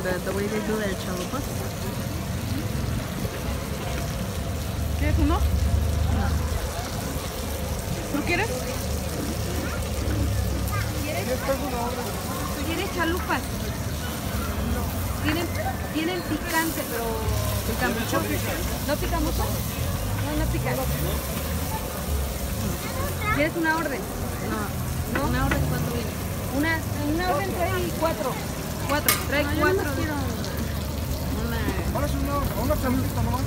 the way they do their chalupas. ¿Quieres uno? ¿No quieres? ¿Quieres chalupas? Tienen picante, pero... ¿Pica mucho? ¿No pica mucho? No pica. ¿Quieres una orden? No. ¿Una orden cuánto viene? Una orden trae 4. 4, trae 4. Yo no quiero una... ¿Cuál es una chamulita nomás?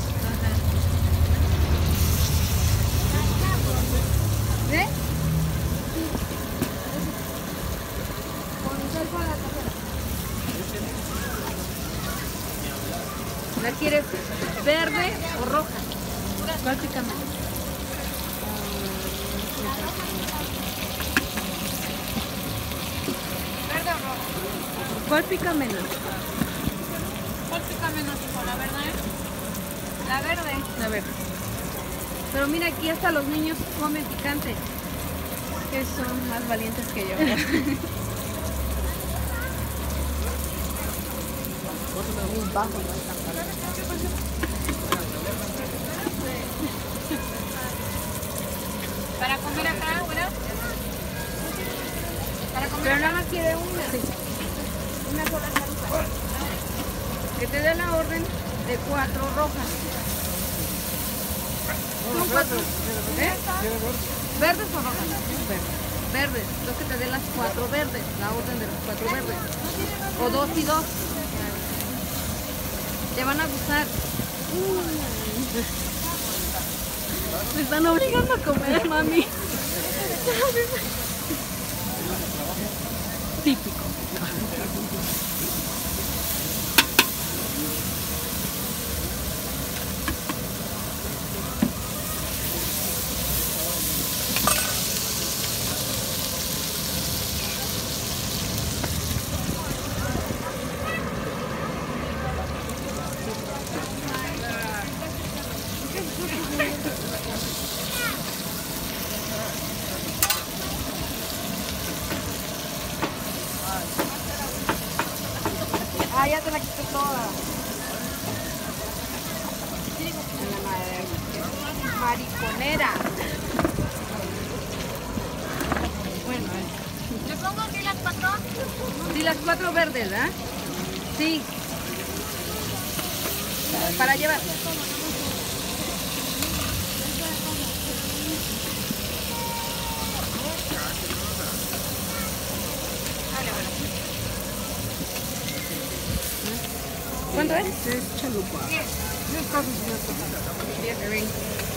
¿Eh? ¿La quieres verde o roja? ¿Cuál pica más? ¿Verde o roja? ¿Cuál pica menos? ¿Cuál pica menos, hijo? ¿La verde? La verde. A ver, Pero mira, aquí hasta los niños comen picante. que son más valientes que yo. ¿Para comer acá, afuera? ¿Para comer? Pero nada más quiere una. Sí. Una sola chalupa. Que te dé la orden de 4 rojas. Son 4. ¿Eh? ¿Verdes o rojas? Verdes. Entonces que te dé las 4 verdes. La orden de las 4 verdes. O 2 y 2. Te van a gustar. Me están obligando a comer, mami. Típico. Ah, ya te la quité toda. Mariconera. Bueno, ¿le pongo aquí las 4? Sí, las 4 verdes, ¿verdad? Sí. Para llevar. ¿Cuánto es? Este es chalupa. 10 pesos. 10 de 20.